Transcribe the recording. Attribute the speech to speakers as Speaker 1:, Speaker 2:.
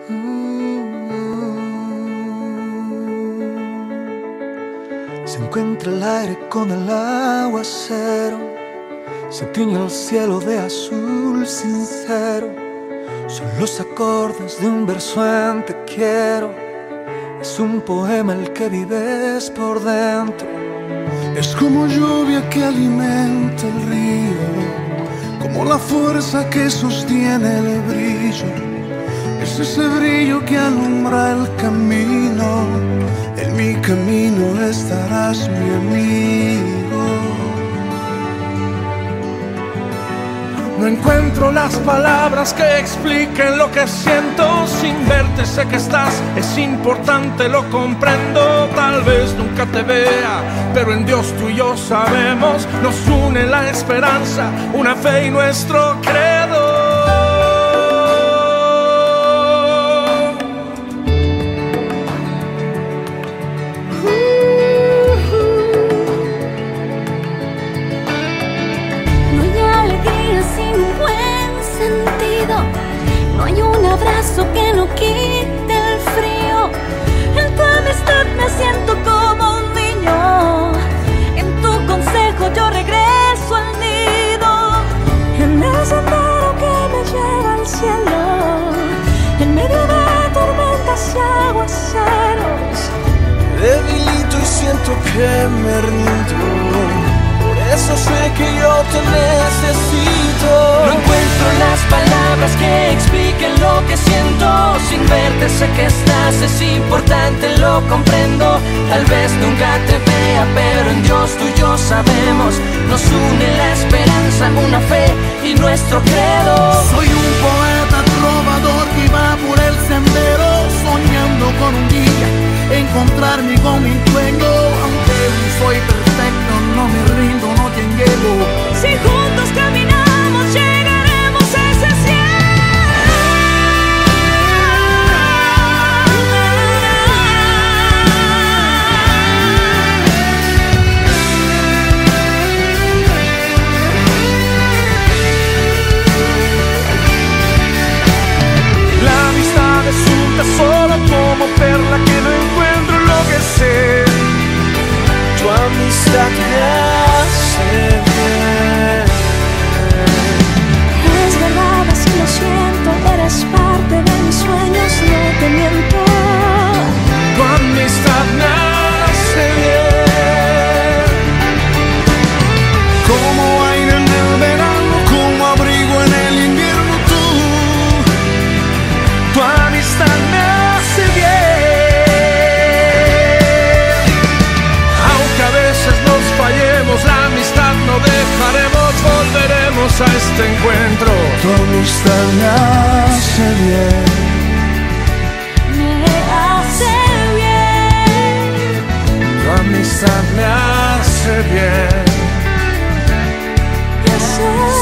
Speaker 1: Se encuentra el aire con el aguacero, se tiñe el cielo de azul sincero. Son los acordes de un verso en te quiero. Es un poema el que vives por dentro.
Speaker 2: Es como lluvia que alimenta el río, como la fuerza que sostiene el brillo. Es ese brillo que alumbra el camino. En mi camino estarás, mi amigo.
Speaker 3: No encuentro las palabras que expliquen lo que siento. Sin verte sé que estás, es importante, lo comprendo. Tal vez nunca te vea, pero en Dios tú y yo sabemos. Nos une la esperanza, una fe y nuestro credo.
Speaker 4: No hay un abrazo que no quite el frío. En tu amistad me siento como un niño. En tu consejo yo regreso al nido. En el sendero que me lleva al cielo, en medio de tormentas y aguaceros.
Speaker 1: Debilito y siento que me rindo. Por eso sé que yo te necesito.
Speaker 5: No encuentro las palabras que expliquen lo que siento. Sin verte sé que estás, es importante, lo comprendo. Tal vez nunca te vea, pero en Dios tú y yo sabemos. Nos une la esperanza, una fe y nuestro credo.
Speaker 2: Soy un poeta trovador que va por el sendero, soñando con un día encontrarme con mi dueño. Aunque no soy perfecto, no me rindo, no te enguelo.
Speaker 4: Si juntos caminamos llegaremos a ese
Speaker 3: La amistad es un tesoro como perla que no encuentro en lo que sé.
Speaker 1: Tu amistad me hace bien.
Speaker 4: Es verdad, así lo siento. Eres parte de mis sueños, no te miento.
Speaker 3: Tu amistad me hace bien.
Speaker 2: Como aire en el verano, como abrigo en el invierno,
Speaker 3: Tu amistad me hace bien. Aunque a veces nos fallemos, la amistad no dejaremos. Volveremos a este encuentro.
Speaker 2: tu amistad me hace bien.
Speaker 4: Me hace bien.
Speaker 3: Tu amistad me hace bien.
Speaker 4: Ya sé.